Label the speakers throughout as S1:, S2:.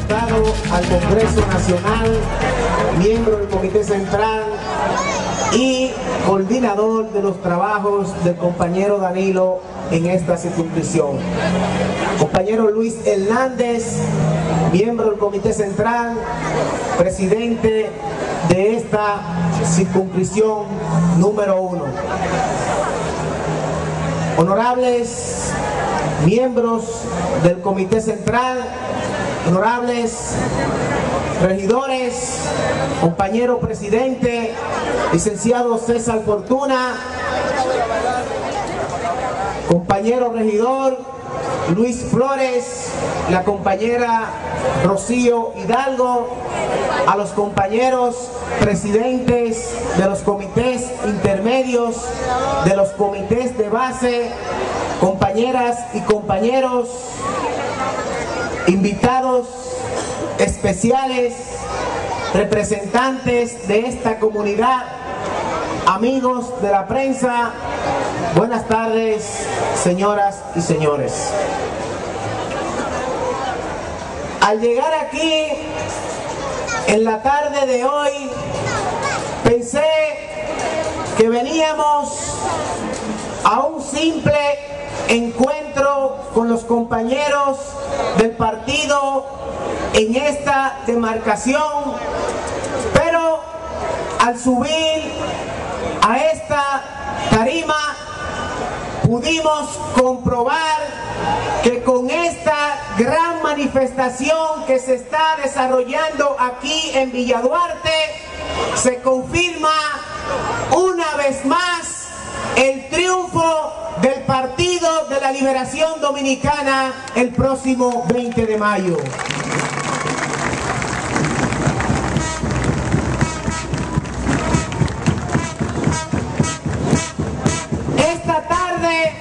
S1: diputado al Congreso Nacional, miembro del Comité Central y coordinador de los trabajos del compañero Danilo en esta circunscripción. Compañero Luis Hernández, miembro del Comité Central, presidente de esta circunscripción número 1. Honorables miembros del Comité Central, honorables regidores, compañero presidente, licenciado César Fortuna, compañero regidor Luis Flores, la compañera Rocío Hidalgo, a los compañeros presidentes de los comités intermedios, de los comités de base, compañeras y compañeros, invitados especiales, representantes de esta comunidad, amigos de la prensa, buenas tardes, señoras y señores. Al llegar aquí, en la tarde de hoy, pensé que veníamos a un simple encuentro con los compañeros del partido en esta demarcación, pero al subir a esta tarima pudimos comprobar que con esta gran manifestación que se está desarrollando aquí en Villa Duarte se confirma una vez más el triunfo del Partido de la Liberación Dominicana el próximo 20 de mayo. Esta tarde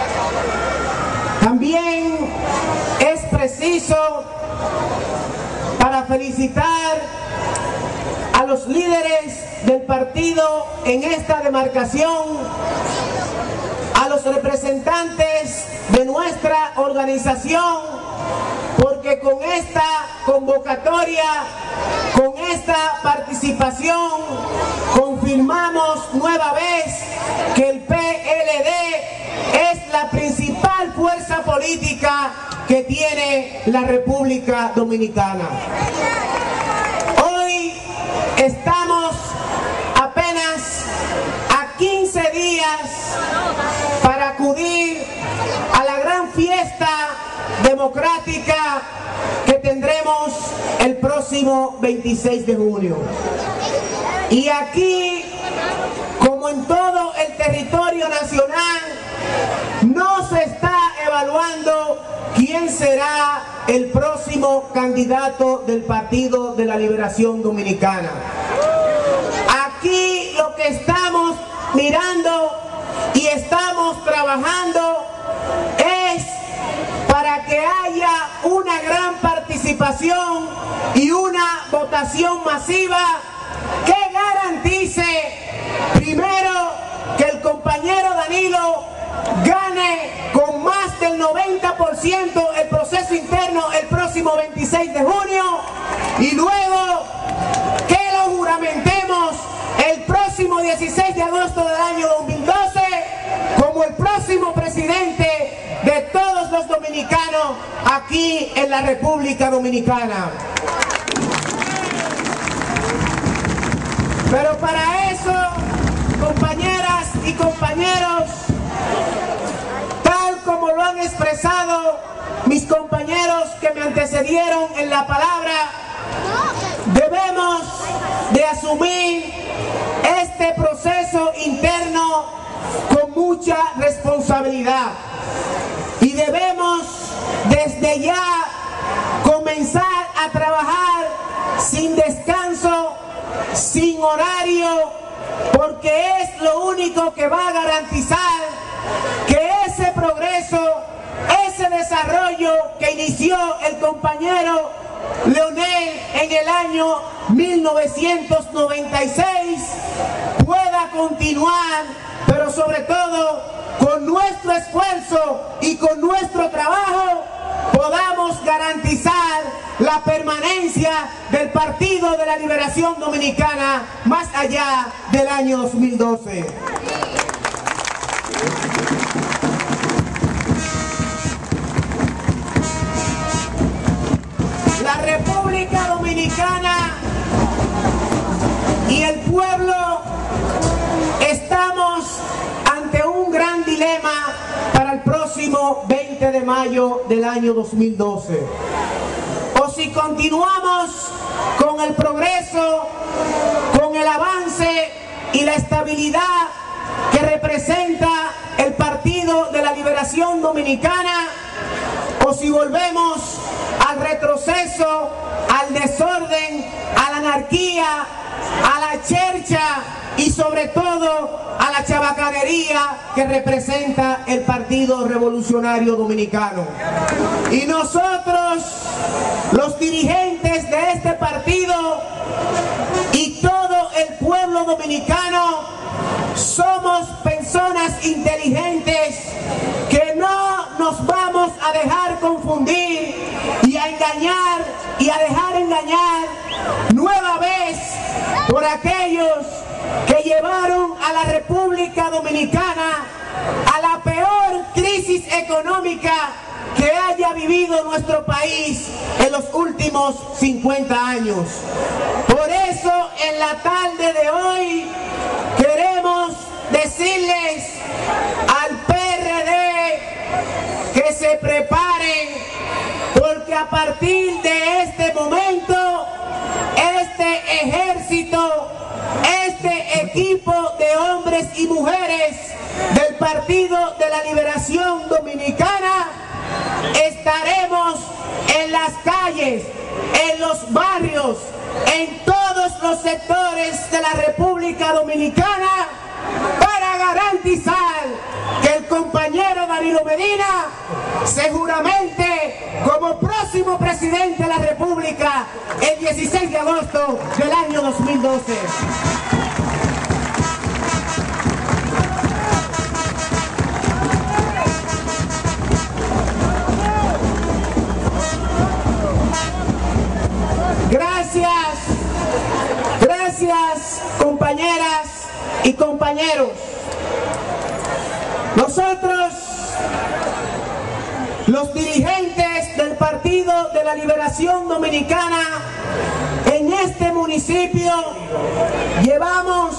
S1: también es preciso para felicitar a los líderes del partido en esta demarcación, a los representantes de nuestra organización, porque con esta convocatoria, con esta participación, confirmamos nueva vez que el PLD es la principal fuerza política que tiene la República Dominicana. Hoy estamos apenas a 15 días para acudir a la gran fiesta democrática que tendremos el próximo 26 de junio. Y aquí, como en todo el territorio nacional, no se está evaluando quién será el próximo candidato del Partido de la Liberación Dominicana. Aquí lo que estamos mirando y estamos trabajando es para que haya una gran participación y una votación masiva que garantice, primero, que el compañero Danilo gane con más del 90% el proceso interno el próximo 26 de junio y luego que lo juramentemos el próximo 16 de agosto del año 2012 como el próximo presidente de todos los dominicanos aquí en la República Dominicana. Pero para eso, compañeras y compañeros, tal como lo han expresado mis compañeros que me antecedieron en la palabra, debemos de asumir este proceso interno con mucha responsabilidad y debemos desde ya comenzar a trabajar sin descanso, sin horario, porque es lo único que va a garantizar que ese progreso, ese desarrollo que inició el compañero Leonel en el año 1996 pueda continuar, pero sobre todo con nuestro esfuerzo y con nuestro trabajo podamos garantizar la permanencia del Partido de la Liberación Dominicana más allá del año 2012. La República Dominicana y el pueblo estamos ante un gran dilema para el próximo 20 de mayo del año 2012. O si continuamos con el progreso, con el avance y la estabilidad que representa el Partido de la Liberación Dominicana, o si volvemos al retroceso, al desorden, a la anarquía, a la chercha y sobre todo a la chabacanería que representa el Partido Revolucionario Dominicano. Y nosotros, los dirigentes de este partido y todo el pueblo dominicano, somos personas inteligentes que no nos vamos a dejar confundir y a engañar y a dejar engañar nueva vez por aquellos que llevaron a la República Dominicana a la peor crisis económica que haya vivido nuestro país en los últimos 50 años. Por eso, en la tarde de hoy, queremos decirles al PRD que se preparen, porque a partir de este momento, este ejército, este equipo de hombres y mujeres del Partido de la Liberación Dominicana, estaremos en las calles, en los barrios, en todos los sectores de la República Dominicana para garantizar que el compañero Danilo Medina se juramente como próximo presidente de la República el 16 de agosto del año 2012. Gracias, compañeras y compañeros. Nosotros, los dirigentes del Partido de la Liberación Dominicana, en este municipio llevamos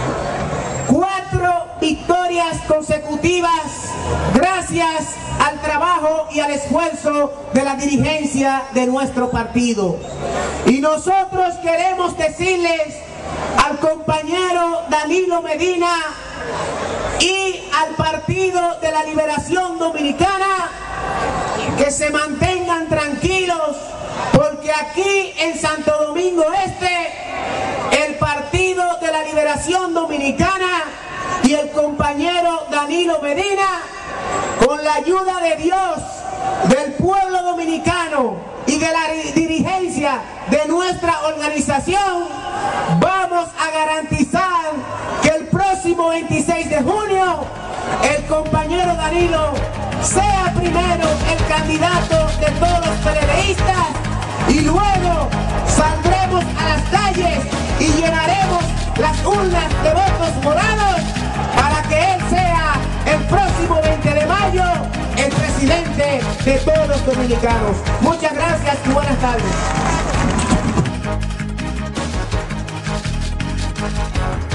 S1: 4 victorias consecutivas gracias al trabajo y al esfuerzo de la dirigencia de nuestro partido. Y nosotros queremos decirles al compañero Danilo Medina y al Partido de la Liberación Dominicana que se mantengan tranquilos, porque aquí en Santo Domingo Este, el Partido de la Liberación Dominicana y el compañero Danilo Medina, con la ayuda de Dios, del pueblo dominicano y de la dirigencia de nuestra organización, vamos a garantizar que el próximo 26 de junio el compañero Danilo sea primero el candidato de todos los PLDistas y luego saldremos a las calles y llenaremos las urnas de votos morados para que él sea el próximo 20 de mayo el presidente de todos los dominicanos. Muchas gracias y buenas tardes.